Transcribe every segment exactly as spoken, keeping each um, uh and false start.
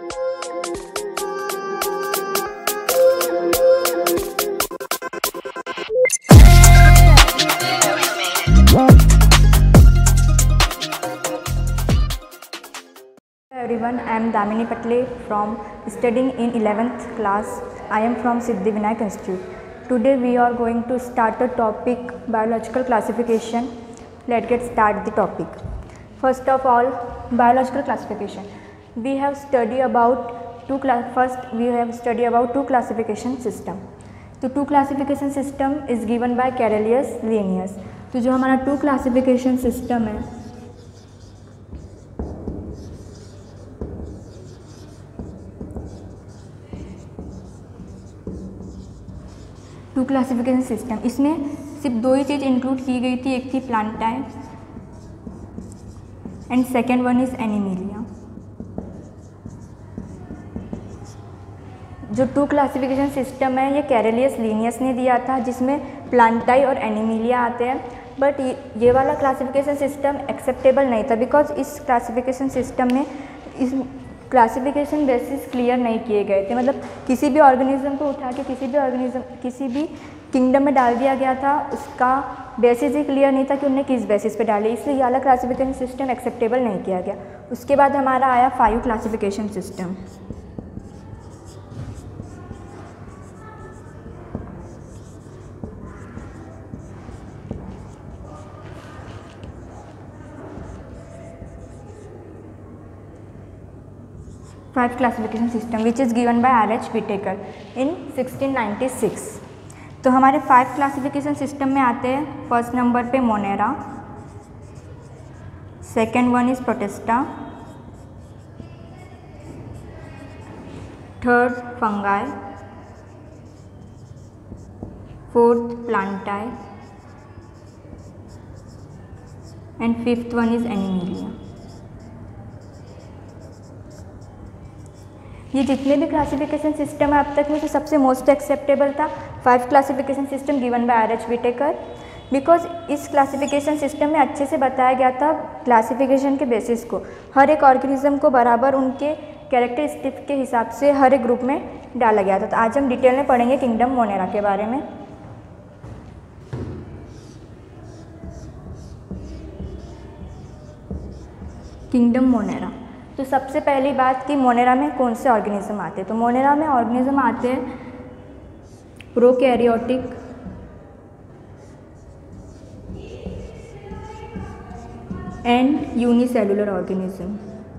Everyone, I am Damini Patle from studying in eleventh class. I am from Siddhivinayak Institute. Today we are going to start a topic, biological classification. Let's get start the topic. First of all, biological classification. We have studied about two class. First, we have studied about two classification system. तो two classification system is given by Carolus Linnaeus. तो जो हमारा two classification system है, two classification system, इसमें सिर्फ दो ही चीज़ include की गई थी. एक थी Plantae and second one is Animalia. जो टू क्लासिफिकेशन सिस्टम है ये कैरेलियस लिनियस ने दिया था, जिसमें प्लांटाई और एनिमिलिया आते हैं. बट ये, ये वाला क्लासिफिकेशन सिस्टम एक्सेप्टेबल नहीं था, बिकॉज इस क्लासिफिकेशन सिस्टम में इस क्लासिफिकेशन बेसिस क्लियर नहीं किए गए थे. मतलब किसी भी ऑर्गेनिज्म को उठा के किसी भी ऑर्गेनिज्म किसी भी किंगडम में डाल दिया गया था, उसका बेसिस ही क्लियर नहीं था कि उन्हें किस बेसिस पे डाले, इसलिए ये वाला क्लासिफिकेशन सिस्टम एक्सेप्टेबल नहीं किया गया. उसके बाद हमारा आया five classification system. Five classification system which is given by R H Whittaker in sixteen ninety six. तो हमारे फाइव क्लासिफिकेशन सिस्टम में आते हैं. फर्स्ट नंबर पे Monera, second one is Protista, third Fungi, fourth Plantae and fifth one is Animalia. ये जितने भी classification system है अब तक में, जो सबसे मोस्ट एक्सेप्टेबल था five classification system given by R H Whittaker, because इस क्लासिफिकेशन सिस्टम में अच्छे से बताया गया था क्लासिफिकेशन के बेसिस को. हर एक ऑर्गेनिज्म को बराबर उनके कैरेक्टरिस्टिक के हिसाब से हर एक ग्रुप में डाला गया था. तो आज हम डिटेल में पढ़ेंगे किंगडम मोनेरा के बारे में. Kingdom Monera. तो सबसे पहली बात कि मोनेरा में कौन से ऑर्गेनिज्म आते हैं. तो मोनेरा में ऑर्गेनिज्म आते हैं prokaryotic, and unicellular organism.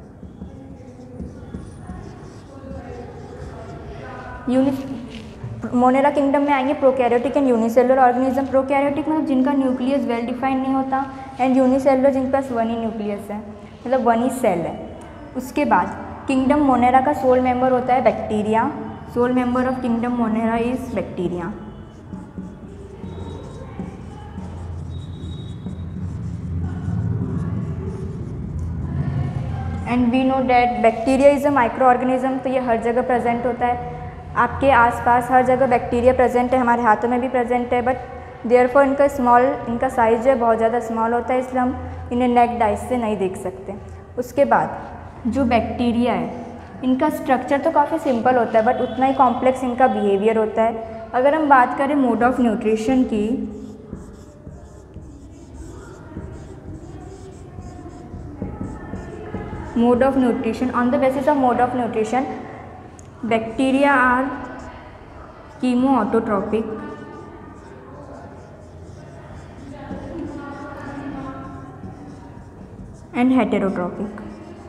Uni Monera kingdom में आएंगे prokaryotic and unicellular organism. Prokaryotic मतलब जिनका न्यूक्लियस वेल डिफाइंड नहीं होता, एंड यूनिसेलुलर जिनके पास वन ही न्यूक्लियस है, मतलब वन ही सेल है. उसके बाद किंगडम मोनेरा का सोल मेंबर होता है bacteria. Sole member of kingdom Monera is bacteria. And we know that bacteria is a micro organism. तो ये हर जगह प्रेजेंट होता है, आपके आसपास हर जगह बैक्टीरिया प्रेजेंट है, हमारे हाथों में भी प्रेजेंट है. बट देयरफॉर इनका स्मॉल इनका साइज जो है बहुत ज़्यादा स्मॉल होता है, इसलिए हम इन्हें नेक्ड आइज से नहीं देख सकते. उसके बाद जो बैक्टीरिया है, इनका स्ट्रक्चर तो काफ़ी सिंपल होता है, बट उतना ही कॉम्प्लेक्स इनका बिहेवियर होता है. अगर हम बात करें मोड ऑफ न्यूट्रिशन की, mode of nutrition on the basis of mode of nutrition, bacteria are chemo autotrophic, and heterotrophic.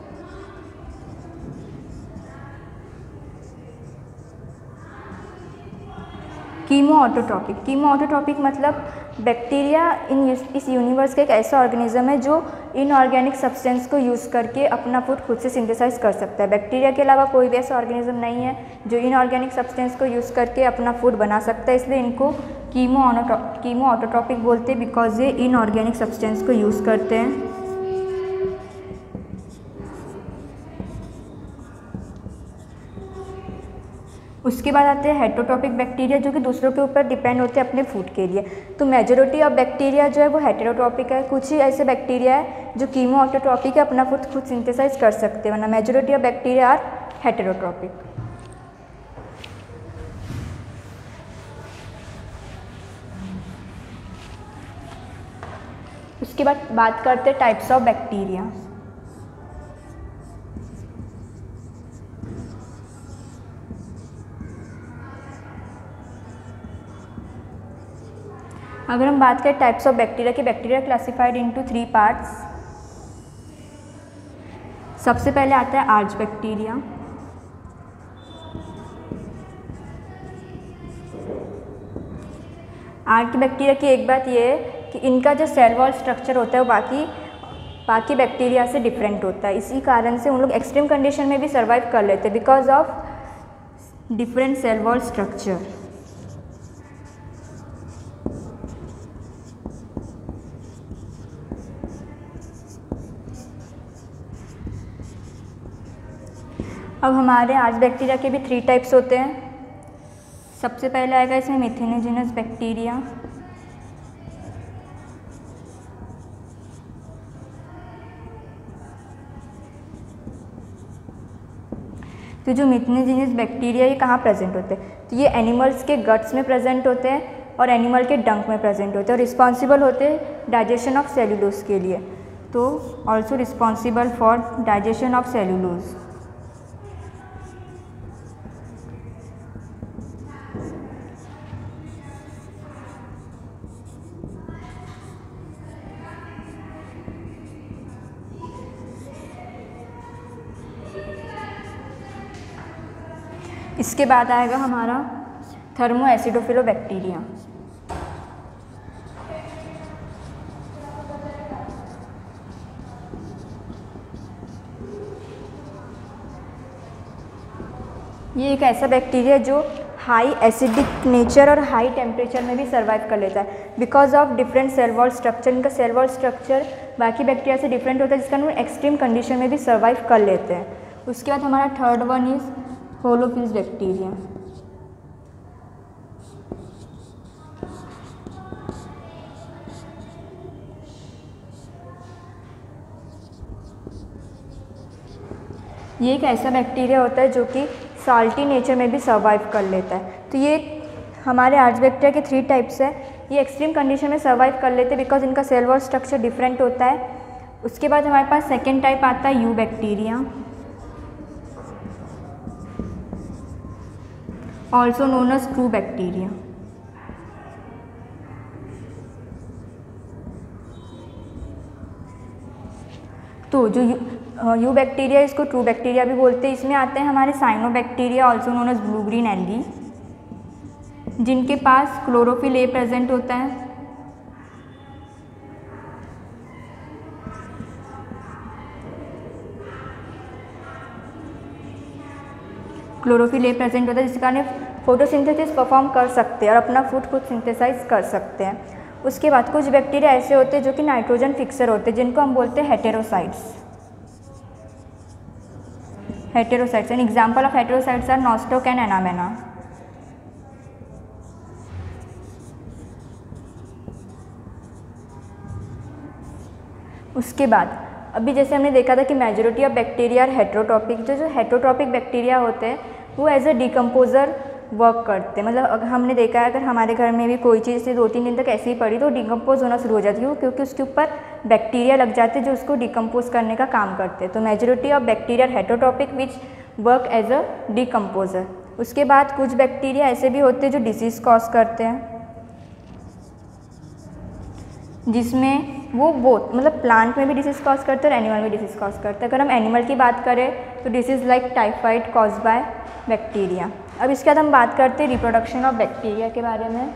Chemo autotrophic. Chemo autotrophic मतलब बैक्टीरिया इन इस यूनिवर्स का एक ऐसा ऑर्गेनिज्म है जो इनऑर्गेनिक सब्सटेंस को यूज़ करके अपना फूड खुद से सिंथेसाइज कर सकता है. बैक्टीरिया के अलावा कोई भी ऐसा ऑर्गेनिज्म नहीं है जो इनऑर्गेनिक सब्सटेंस को यूज़ करके अपना फूड बना सकता है, इसलिए इनको कीमो कीमो ऑटोट्रॉपिक बोलते हैं, बिकॉज ये इनऑर्गेनिक सब्सटेंस को यूज़ करते हैं. उसके बाद आते हैं हेटेरोट्रॉपिक बैक्टीरिया, जो कि दूसरों के ऊपर डिपेंड होते हैं अपने फूड के लिए. तो मेजोरिटी ऑफ बैक्टीरिया जो है वो हेटेरोट्रॉपिक है. कुछ ही ऐसे बैक्टीरिया है जो कीमो ऑटोट्रॉपिक है, अपना फूड खुद सिंथेसाइज कर सकते हैं, वरना majority of bacteria are heterotrophic. उसके बाद बात करते हैं टाइप्स ऑफ बैक्टीरिया। अगर हम बात करें टाइप्स ऑफ बैक्टीरिया की, bacteria classified into three parts. सबसे पहले आता है आर्च बैक्टीरिया। आर्च बैक्टीरिया की एक बात ये है कि इनका जो सेल वॉल स्ट्रक्चर होता है वो बाकी बाकी बैक्टीरिया से डिफरेंट होता है। इसी कारण से उन लोग एक्सट्रीम कंडीशन में भी सर्वाइव कर लेते हैं because of different cell wall structure. अब हमारे आर्च बैक्टीरिया के भी थ्री टाइप्स होते हैं। सबसे पहले आएगा इसमें मिथेनोजेनस बैक्टीरिया। तो जो मिथेनोजेनस बैक्टीरिया ये कहाँ प्रेजेंट होते हैं? तो ये एनिमल्स के गट्स में प्रेजेंट होते हैं और एनिमल के डंक में प्रेजेंट होते हैं और रिस्पॉन्सिबल होते हैं डाइजेशन ऑफ सेल्यूलोज के लिए। तो also responsible for digestion of cellulose. इसके बाद आएगा हमारा थर्मो एसिडोफिलोबैक्टीरिया। ये एक ऐसा बैक्टीरिया जो हाई एसिडिक नेचर और हाई टेम्परेचर में भी सर्वाइव कर लेता है because of different cell wall structure. इनका सेल वॉल स्ट्रक्चर बाकी बैक्टीरिया से डिफरेंट होता है जिसका वो एक्सट्रीम कंडीशन में भी सर्वाइव कर लेते हैं। उसके बाद हमारा third one is halophiles bacteria. ये एक ऐसा बैक्टीरिया होता है जो कि साल्टी नेचर में भी सर्वाइव कर लेता है। तो ये हमारे आर्च बैक्टीरिया के थ्री टाइप्स है। ये एक्सट्रीम कंडीशन में सर्वाइव कर लेते हैं बिकॉज इनका सेल वॉल स्ट्रक्चर डिफरेंट होता है। उसके बाद हमारे पास सेकेंड टाइप आता है eubacteria, also known as true bacteria. तो जो यू यू बैक्टीरिया, इसको ट्रू बैक्टीरिया भी बोलते हैं। इसमें आते हैं हमारे cyanobacteria, also known as blue green algae, जिनके पास क्लोरोफिल ए प्रेजेंट होता है। क्लोरोफिल ए प्रेजेंट होता है जिसके कारण फोटोसिंथेसिस परफॉर्म कर सकते हैं और अपना फूड खुद सिंथेसाइज कर सकते हैं। उसके बाद कुछ बैक्टीरिया ऐसे होते हैं जो कि नाइट्रोजन फिक्सर होते हैं, जिनको हम बोलते हैं heterocysts. Heterocysts an example of heterocysts are Nostoc and एनामेना। उसके बाद अभी जैसे हमने देखा था कि majority of bacteria are heterotrophic. जो जो हेटेरोट्रॉपिक बैक्टीरिया होते हैं वो एज अ डिकम्पोजर वर्क करते हैं। मतलब अगर हमने देखा है अगर हमारे घर में भी कोई चीज़ से दो तीन दिन तक ऐसे ही पड़ी तो डिकम्पोज होना शुरू हो जाती है, क्योंकि उसके ऊपर बैक्टीरिया लग जाते हैं जो उसको डिकम्पोज करने का काम करते हैं। तो majority of bacteria heterotrophic which work as a decomposer. उसके बाद कुछ बैक्टीरिया ऐसे भी होते हैं जो डिसीज़ कॉज करते हैं, जिसमें वो बोथ मतलब प्लांट में भी डिसीज़ कॉज करते हैं और एनिमल में डिसीज़ कॉज करते हैं। अगर हम एनिमल की बात करें तो disease like typhoid cause by bacteria. अब इसके बाद हम बात करते हैं रिप्रोडक्शन ऑफ बैक्टीरिया के बारे में।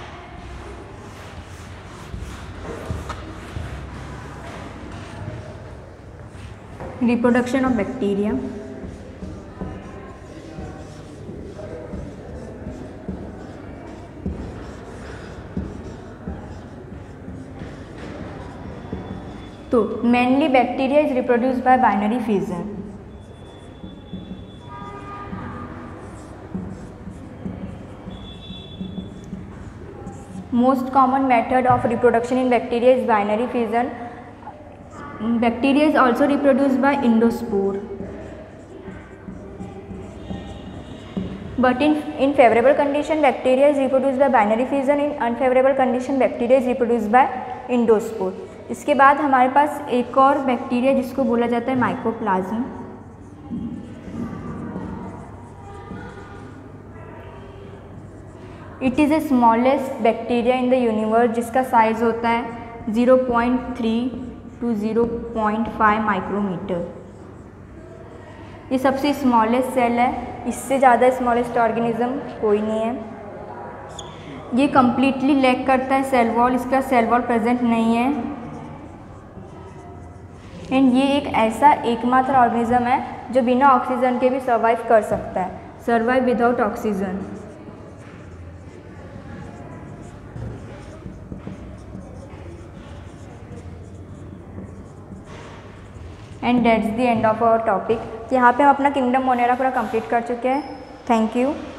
रिप्रोडक्शन ऑफ बैक्टीरिया तो mainly bacteria is reproduced by binary fission. Most common method of reproduction in bacteria is binary fission. Bacteria is also reproduced by endospore. But in in favorable condition bacteria is reproduced by binary fission, in unfavorable condition bacteria is reproduced by endospore. इसके बाद हमारे पास एक और bacteria जिसको बोला जाता है mycoplasma. It is a smallest bacteria in the universe जिसका साइज होता है zero point three to zero point five micrometer. ये सबसे स्मॉलेस्ट सेल है, इससे ज़्यादा स्मॉलेस्ट ऑर्गेनिज्म कोई नहीं है। ये कम्प्लीटली लैक करता है सेल वॉल, इसका सेल वॉल प्रेजेंट नहीं है। एंड ये एक ऐसा एकमात्र ऑर्गेनिज्म है जो बिना ऑक्सीजन के भी सर्वाइव कर सकता है, survive without oxygen. And that's the end of our topic. यहाँ पे हम अपना किंगडम मोनेरा पूरा कंप्लीट कर चुके हैं। Thank you.